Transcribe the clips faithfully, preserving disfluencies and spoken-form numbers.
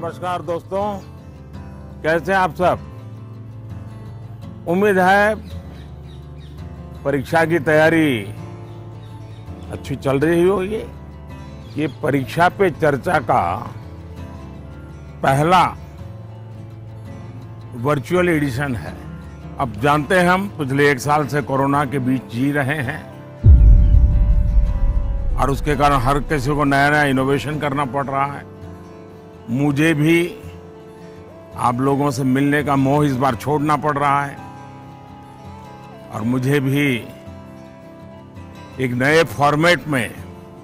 नमस्कार दोस्तों, कैसे हैं आप सब। उम्मीद है परीक्षा की तैयारी अच्छी चल रही होगी। ये परीक्षा पे चर्चा का पहला वर्चुअल एडिशन है। अब जानते हैं हम पिछले एक साल से कोरोना के बीच जी रहे हैं और उसके कारण हर किसी को नया नया इनोवेशन करना पड़ रहा है। मुझे भी आप लोगों से मिलने का मोह इस बार छोड़ना पड़ रहा है और मुझे भी एक नए फॉर्मेट में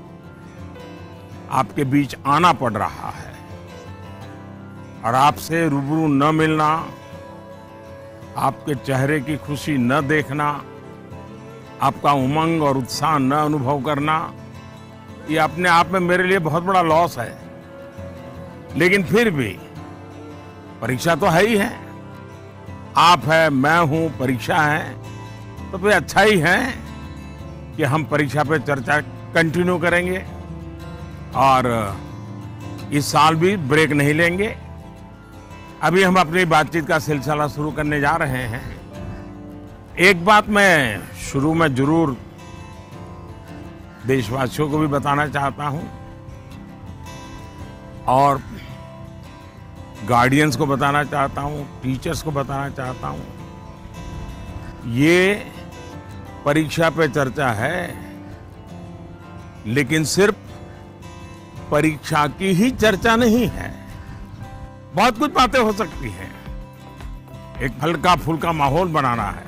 आपके बीच आना पड़ रहा है और आपसे रूबरू न मिलना, आपके चेहरे की खुशी न देखना, आपका उमंग और उत्साह न अनुभव करना, ये अपने आप में मेरे लिए बहुत बड़ा लॉस है। लेकिन फिर भी परीक्षा तो है ही है, आप है, मैं हूं, परीक्षा है, तो फिर अच्छा ही है कि हम परीक्षा पे चर्चा कंटिन्यू करेंगे और इस साल भी ब्रेक नहीं लेंगे। अभी हम अपनी बातचीत का सिलसिला शुरू करने जा रहे हैं। एक बात मैं शुरू में जरूर देशवासियों को भी बताना चाहता हूं और गार्डियंस को बताना चाहता हूं, टीचर्स को बताना चाहता हूं। ये परीक्षा पे चर्चा है, लेकिन सिर्फ परीक्षा की ही चर्चा नहीं है। बहुत कुछ बातें हो सकती हैं। एक हल्का फुल्का माहौल बनाना है,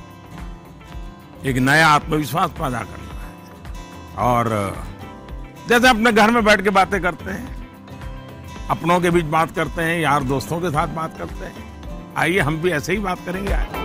एक नया आत्मविश्वास पैदा करना है और जैसे अपने घर में बैठ के बातें करते हैं, अपनों के बीच बात करते हैं, यार दोस्तों के साथ बात करते हैं, आइए हम भी ऐसे ही बात करेंगे आज।